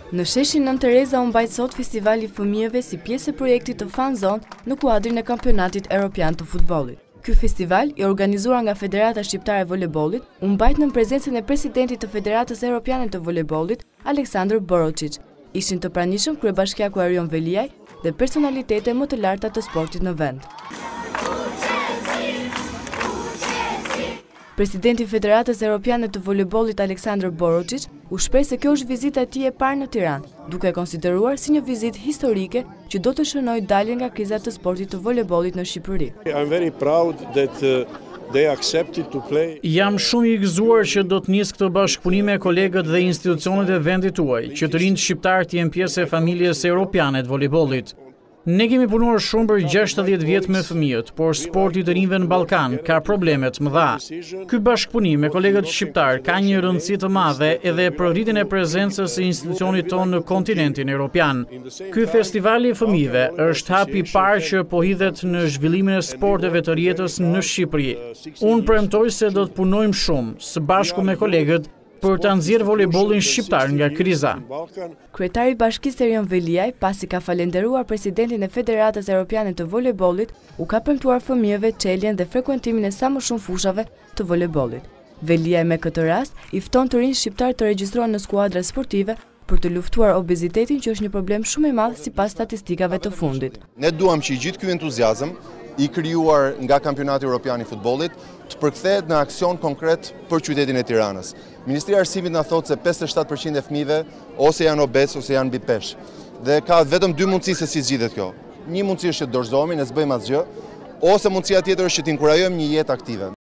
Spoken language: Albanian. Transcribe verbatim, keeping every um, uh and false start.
Në sheshin Nën Tereza u mbajt sot festivali i fëmijëve si pjesë e projektit të Fan Zone në kuadrin e kampionatit evropian të futbollit. Ky festival, i organizuar nga Federata Shqiptare e Voleybollit, u mbajt në prezencën e presidentit të Federatës Evropiane të Voleybollit, Aleksandr Boročić. Ishin të pranishëm kryebashkiaku Arion Veliaj dhe personalitete më të larta të sportit në vend. Presidenti i Federatës Evropiane të Voleybollit Aleksandr Boročić u shpreh se kjo është vizita e tij e parë në Tiranë, duke e konsideruar si një vizitë historike që do të shënojë daljen nga kriza të sportit të voleybollit në Shqipëri. I'm very proud that uh, they accepted to play. Jam shumë i gëzuar që do të nis këtë bashkëpunim me kolegët dhe institucionet e vendit tuaj, që të rinjt shqiptar të jenë pjesë e familjes europiane të voleybollit. Ne kemi punuar shumë për gjashtëdhjetë vjet me fëmijët, por sporti të rinjve në Ballkan ka probleme të mëdha. Ky bashkëpunim me kolegët shqiptar ka një rëndësi të madhe edhe për rritjen e prezencës së institucionit tonë në kontinentin evropian. Ky festival i fëmijëve është hapi i parë që po hidhet në zhvillimin e sporteve të rjetës në Shqipëri. Unë premtoj se do të punojmë shumë së bashku me kolegët për të nxjerrë voleybollin shqiptar nga kriza. Kryetari i Bashkisë Arion Veliaj, pasi ka falenderuar presidentin e Federatës Evropiane të Voleybollit, u ka premtuar fëmijëve çeljen dhe frekuentimin e sa më shumë fushave të voleybollit. Veliaj me këtë rast i fton të rinj shqiptar të regjistrohen në skuadra sportive për të luftuar obezitetin, që është një problem shumë i madh sipas statistikave të fundit. Ne duam që i gjithë ky entuziazëm i krijuar nga Kampionati Evropian i Futbollit të përkthehet në aksion konkret për qytetin e Tiranës. Ministria e Arsimit na thotë se pesëdhjetë e shtatë përqind e fëmijëve ose janë obez ose janë mbi peshë. Dhe ka vetëm dy mundësi se si zgjidhet kjo. Një mundësi është që dorëzohemi, ne s'bëjmë asgjë, ose mundësia tjetër është që të inkurajojmë një jetë aktive.